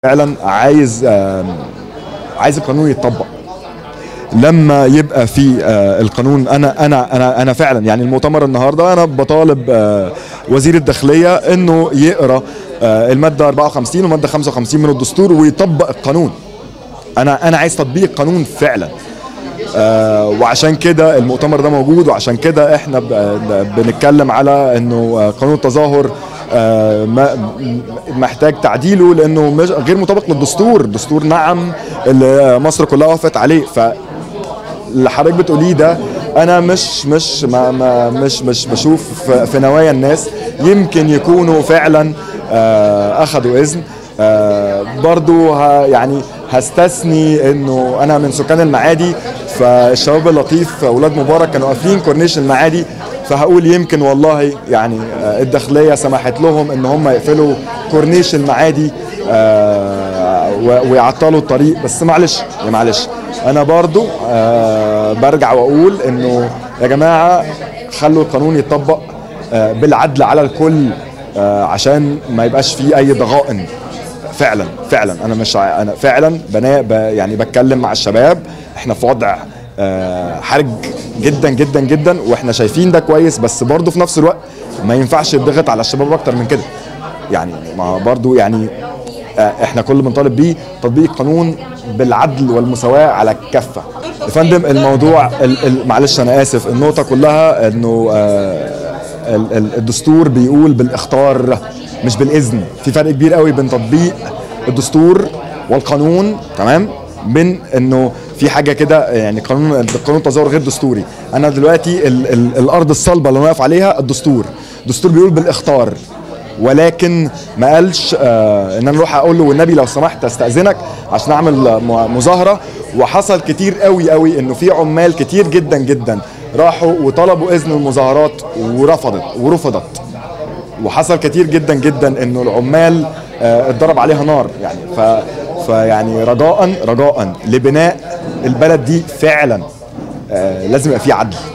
فعلا عايز القانون يتطبق. لما يبقى في القانون، انا فعلا يعني المؤتمر النهارده انا بطالب وزير الداخليه انه يقرا الماده 54 والماده 55 من الدستور ويطبق القانون. انا عايز تطبيق القانون فعلا، وعشان كده المؤتمر ده موجود، وعشان كده احنا بنتكلم على انه قانون التظاهر محتاج تعديله لانه غير مطابق للدستور. الدستور نعم اللي مصر كلها وافقت عليه. اللي حضرتك بتقوليه ده انا مش بشوف في نوايا الناس. يمكن يكونوا فعلا اخذوا اذن. برضو يعني هستثني انه انا من سكان المعادي، فالشباب اللطيف اولاد مبارك كانوا قافلين كورنيش المعادي، فهقول يمكن والله يعني الداخليه سمحت لهم ان هم يقفلوا كورنيش المعادي ويعطلوا الطريق. بس معلش انا برضو برجع واقول انه يا جماعه خلوا القانون يتطبق بالعدل على الكل، عشان ما يبقاش فيه اي ضغائن. فعلا انا فعلا يعني بتكلم مع الشباب. احنا في وضع حرج جدا جدا جدا، واحنا شايفين ده كويس، بس برضو في نفس الوقت ما ينفعش يضغط على الشباب اكتر من كده. يعني ما برضو يعني احنا كل بنطالب بيه تطبيق القانون بالعدل والمساواة على الكافة. يا فندم الموضوع معلش انا اسف، النقطة كلها انه الدستور بيقول بالاختار مش بالاذن. في فرق كبير قوي بين تطبيق الدستور والقانون، تمام، من انه في حاجه كده يعني قانون التظاهر غير دستوري. انا دلوقتي الارض الصلبه اللي انا واقف عليها الدستور بيقول بالاختار، ولكن ما قالش ان انا اروح اقول له والنبي لو سمحت استاذنك عشان اعمل مظاهره. وحصل كتير قوي انه في عمال كتير جدا جدا راحوا وطلبوا اذن المظاهرات ورفضت. وحصل كتير جدا جدا انه العمال اتضرب عليها نار. يعني فيعني رجاء لبناء البلد دي فعلا لازم يبقى فيه عدل.